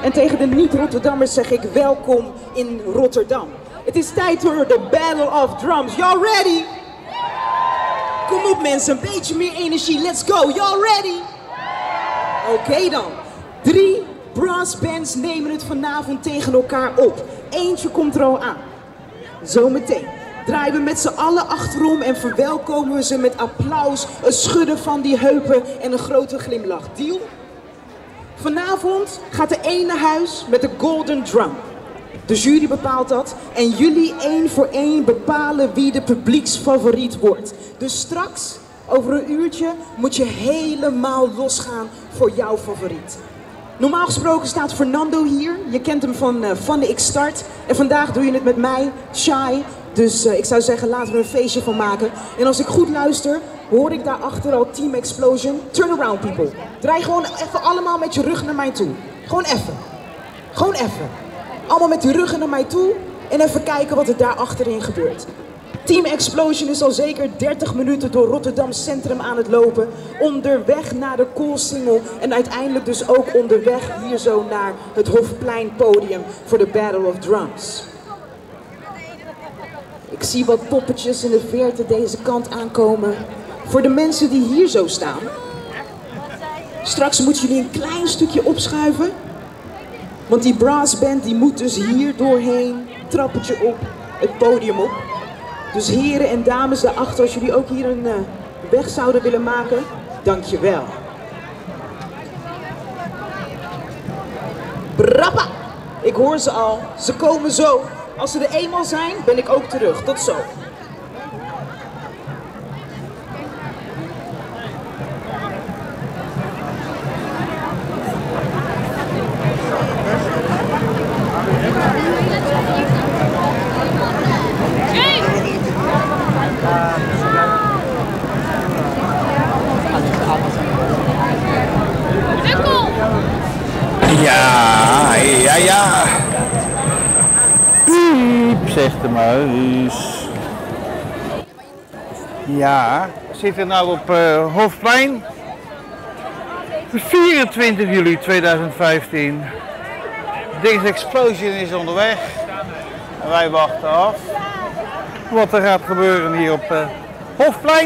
En tegen de niet-Rotterdammers zeg ik welkom in Rotterdam. Het is tijd voor de Battle of Drums. Y'all ready? Kom op mensen, een beetje meer energie. Let's go. Y'all ready? Oké dan. 3 brassbands nemen het vanavond tegen elkaar op. Eentje komt er al aan. Zometeen draaien we met z'n allen achterom en verwelkomen we ze met applaus, een schudden van die heupen en een grote glimlach. Deal? Vanavond gaat de ene naar huis met de Golden Drum. De jury bepaalt dat en jullie 1 voor 1 bepalen wie de publieksfavoriet wordt. Dus straks, over een uurtje, moet je helemaal losgaan voor jouw favoriet. Normaal gesproken staat Fernando hier. Je kent hem van de X-Start. En vandaag doe je het met mij, Shai. Dus ik zou zeggen, laten we er een feestje van maken. En als ik goed luister, hoor ik daarachter al Team Explosion. Turn around people. Draai gewoon even allemaal met je rug naar mij toe. Gewoon even. Gewoon even. Allemaal met die ruggen naar mij toe. En even kijken wat er daar achterin gebeurt. Team Explosion is al zeker 30 minuten door Rotterdam Centrum aan het lopen. Onderweg naar de Koolsingel. En uiteindelijk dus ook onderweg hier zo naar het Hofplein podium voor de Battle of Drums. Ik zie wat poppetjes in de verte deze kant aankomen. Voor de mensen die hier zo staan. Straks moeten jullie een klein stukje opschuiven. Want die brassband die moet dus hier doorheen. Trappetje op, het podium op. Dus heren en dames daarachter, als jullie ook hier een weg zouden willen maken, dankjewel. Brappa! Ik hoor ze al, ze komen zo. Als ze er eenmaal zijn, ben ik ook terug. Tot zo. Ja. Piep, zegt de muis. Ja, we zitten nu op Hofplein. 24 juli 2015. Deze Explosion is onderweg. En wij wachten af wat er gaat gebeuren hier op Hofplein.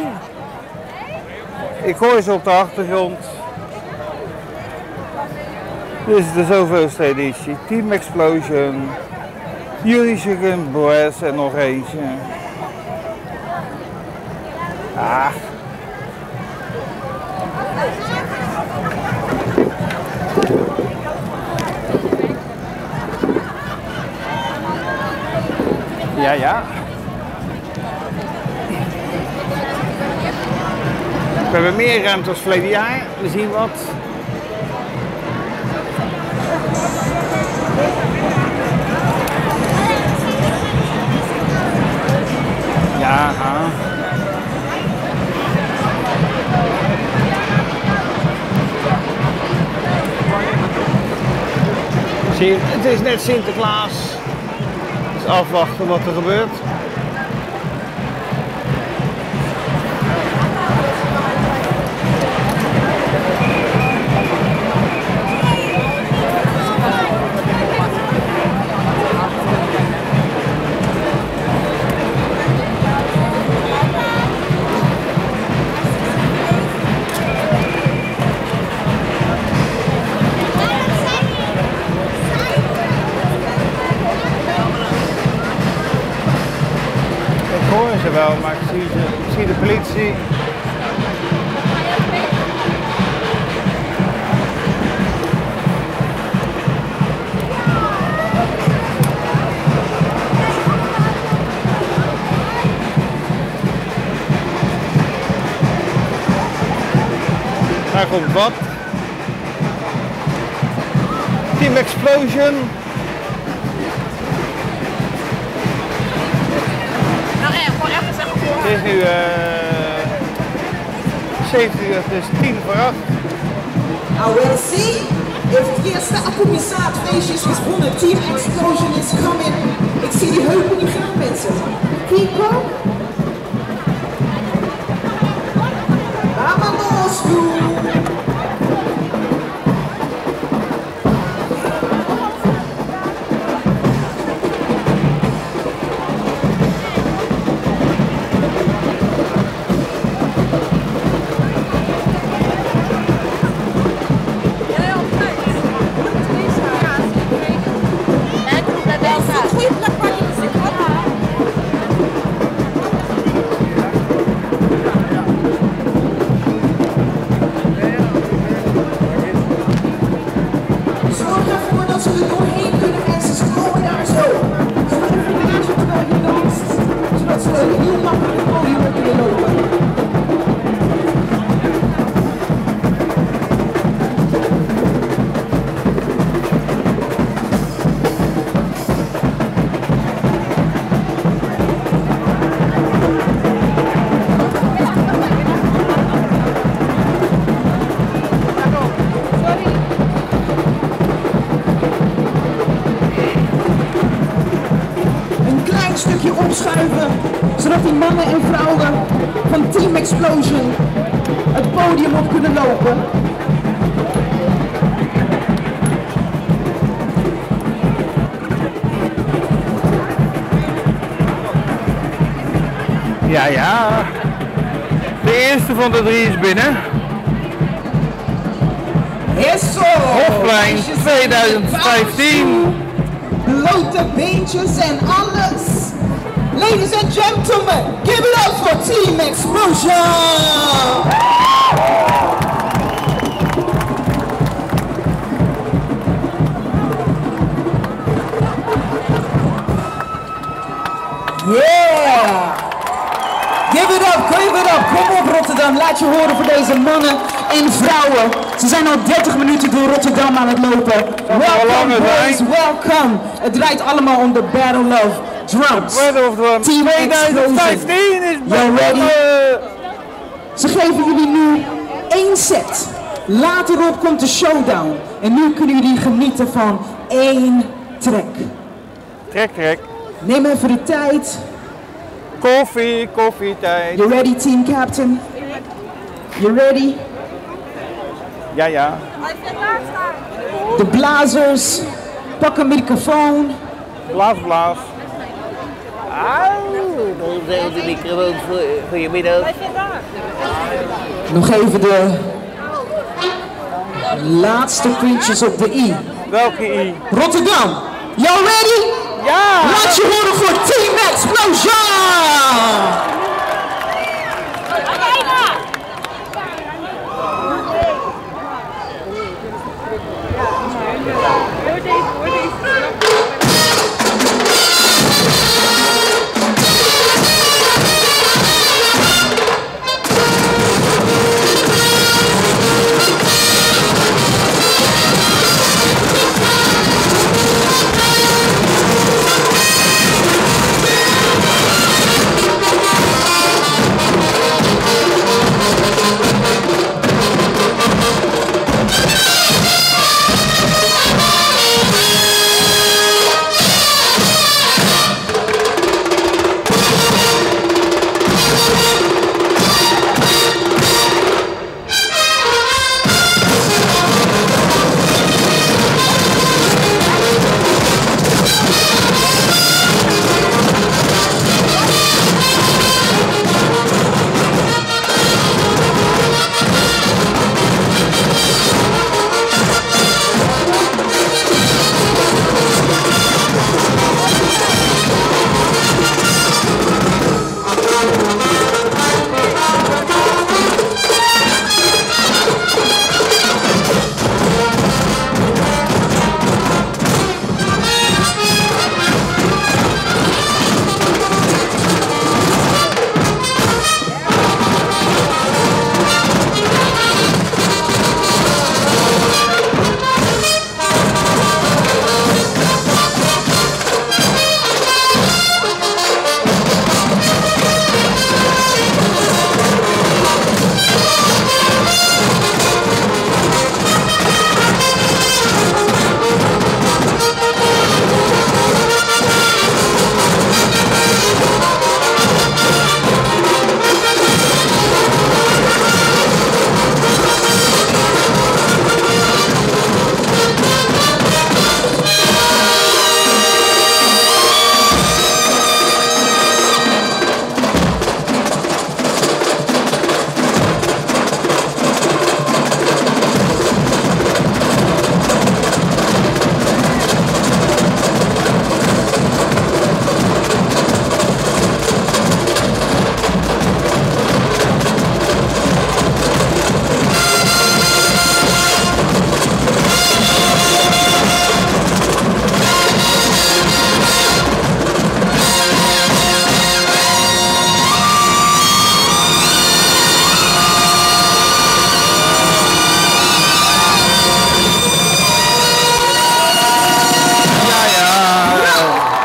Ik hoor ze op de achtergrond. Dit is de zoveelste editie. Team Explosion, Unisugan Brass en nog eentje. Ah. Ja. We hebben meer ruimte als verleden jaar. We zien wat. Ja. Zie je, het is net Sinterklaas. Dus afwachten wat er gebeurt. Wel, maar ik zie de politie. Daar komt wat. Team Explosion. Het is nu 7 uur, het is 10 voor 8. I will see if Fiesta Apumisat feestjes is wonnen. Team Explosion is coming. Ik zie die heupen niet gaan mensen. Keep up. Vámonos, zodat ze er doorheen kunnen en ze staan daar zo. Zodat je vingers terwijl je danst, zodat ze heel makkelijk het podium op kunnen lopen. Stukje opschuiven, zodat die mannen en vrouwen van Team Explosion het podium op kunnen lopen. Ja, ja. De eerste van de 3 is binnen. Yes, Hofplein 2015. Blote beentjes en alles. Ladies and gentlemen, give it up for Team Explosion! Yeah! Give it up, give it up. Kom op Rotterdam, laat je horen voor deze mannen en vrouwen. Ze zijn al 30 minuten door Rotterdam aan het lopen. Welcome boys, welcome. Het draait allemaal om de Battle of Drums. Team 2015 is ready? Ze geven jullie nu 1 set. Laterop komt de showdown. En nu kunnen jullie genieten van 1 track. Trek. Neem even de tijd. Koffietijd. You ready, team captain? You ready? Ja, ja. De blazers, pak een microfoon. Blaas. Dan is de microfoon voor je middag. Nog even de laatste puntjes op de i. Welke i? Rotterdam, y'all ready? Ja! Laat je horen voor Team Explosion!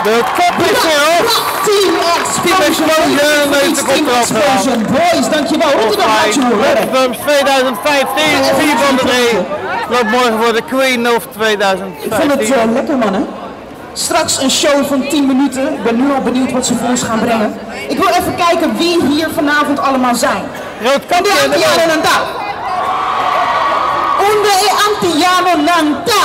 De kop is erop. Team Explosion. Team Explosion. Boys, dankjewel. Rotterdam, laat je horen. Rotterdam 2015, 4 van de 3. Loopt morgen voor de Queen of 2015. Ik vond het lekker, mannen. Straks een show van 10 minuten. Ik ben nu al benieuwd wat ze voor ons gaan brengen. Ik wil even kijken wie hier vanavond allemaal zijn. Roodkapje en de Antiano Nanta.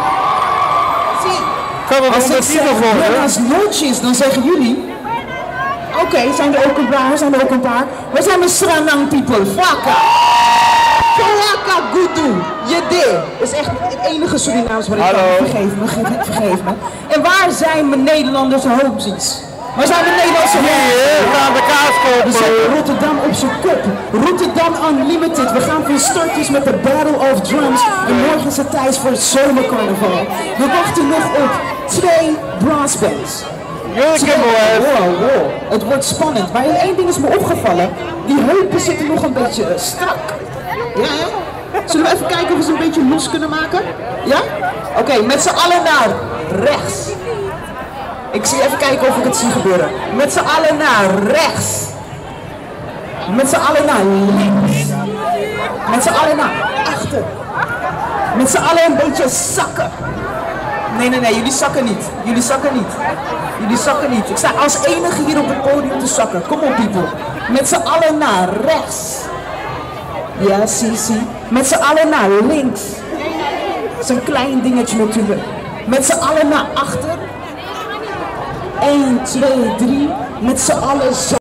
Kan het Als ik zeg buenas noches, dan zeggen jullie. Oké, zijn er ook een paar. We zijn de Sranang people. Faka. Faka Gutu. Jede. Dat is echt het enige Surinaams wat ik kan. Vergeef me. En waar zijn mijn Nederlandse hoopzies? Waar zijn de Nederlandse Hier gaan de kaaskopen. We zetten Rotterdam op zijn kop. Rotterdam Unlimited. We gaan van start dus met de Battle of Drums. En morgen is het tijd voor het zomercarnaval. We wachten nog op 2 brassbands. Wow. Het wordt spannend. Maar één ding is me opgevallen. Die heupen zitten nog een beetje strak. Ja, hè? Zullen we even kijken of we ze een beetje los kunnen maken? Ja? Oké, met z'n allen naar rechts. Ik zie even kijken of ik het zie gebeuren. Met z'n allen naar rechts. Met z'n allen naar links. Met z'n allen naar achter. Met z'n allen een beetje zakken. Nee, jullie zakken niet. Jullie zakken niet. Ik sta als enige hier op het podium te zakken. Kom op, people. Met z'n allen naar rechts. Ja, zie. Met z'n allen naar links. Dat is een klein dingetje natuurlijk. Met z'n allen naar achter. 1, 2, 3. Met z'n allen zo.